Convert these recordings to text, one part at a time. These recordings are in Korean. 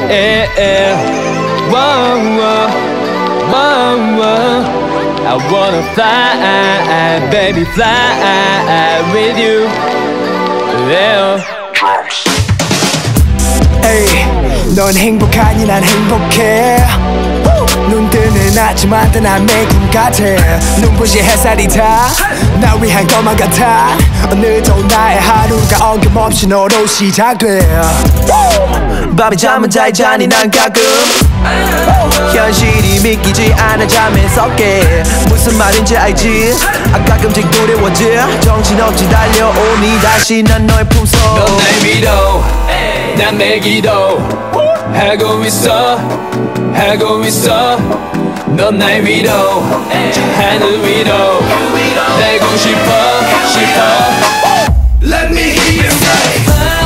Whoa, whoa, whoa, whoa. I wanna fly, baby, fly with you. Yeah. Hey, 넌 행복하니 난 행복해. 눈 뜨는 아침마다 난 매일 같아. 눈부신 햇살이 다 나 위한 것만 같아. 오늘도 나의 하루가 어김없이 너로 시작돼. 밤에 잠은 잘 자니 난 가끔 현실이 믿기지 않아 잠에서 깨. 무슨 말인지 알지? 가끔씩 두려워져. 정신없이 달려오니 다시 난 너의 품속. 넌 날 믿어 난 매기도 하고 있어 하고 있어. 넌 날 믿어 저 하늘 위로 날고 싶어 Let me hear you say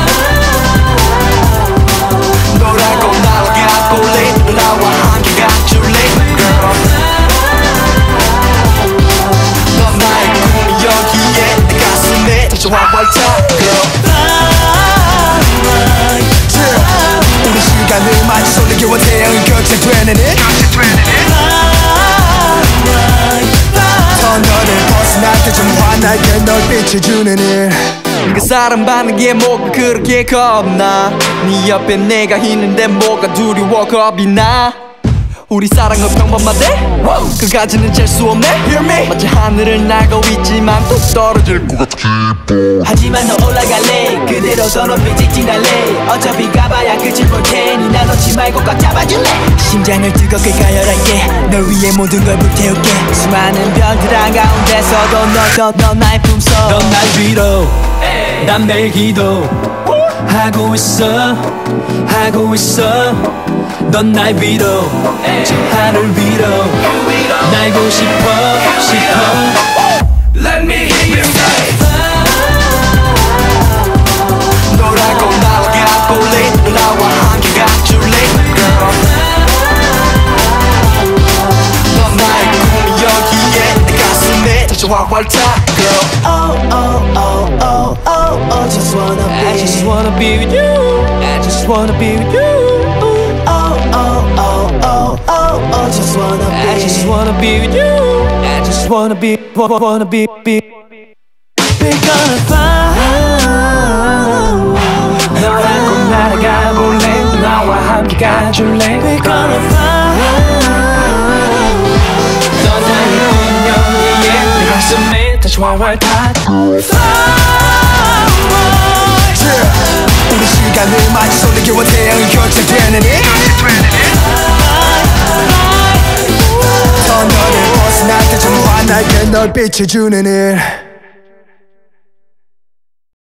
너라고 날아가볼래. 나와 함께 가줄래 girl. 넌 나의 꿈이 여기에 내 가슴에 터져와 발타 girl. 우리 시간을 마치 솔리기와 태양이 교체되는 it. 터널을 벗어날 때 좀 환하게 널 비춰주는 it. 그 사람 받는 게 뭐가 그렇게 겁나. 네 옆에 내가 있는데 뭐가 두려워 겁이 나. 우리 사랑은 평범하대 그까지는 잴 수 없네. Hear me? 마치 하늘을 날고 있지만 또 떨어질 것 같아. 하지만 너 올라갈래. 그대로 더 높이 직진할래. 어차피 가봐야 끝을 볼 테니 나 놓지 말고 꽉 잡아줄래. 심장을 뜨겁게 가열할게. 널 위해 모든 걸 불태울게. 수많은 별들 한가운데서도 너 나의 품속. 넌 날 위로 난 매일 기도 하고 있어 하고 있어. 넌 날 위로 저 하늘 위로 날고 싶어 Let me hear you say 너라고 날아가볼래. 나와 함께 가줄래 girl. 넌 나의 꿈이 여기에 내 가슴에 터져와 발타 girl. Oh oh oh oh oh oh just wanna be. I just wanna be with you. I just wanna be with you. Oh oh oh oh oh oh just wanna be. I just wanna be with you. I just wanna be. We're gonna fly. 너라고 날아가볼래. 나와 함께 가줄래. We're gonna fly. 넌 나의 운명이에 내 가슴에 다시 활활 우리 시간을 마치 솔리기와 태양이 교체되는 it. 터널을 벗어날 때 좀 환하게 널 비춰주는 it.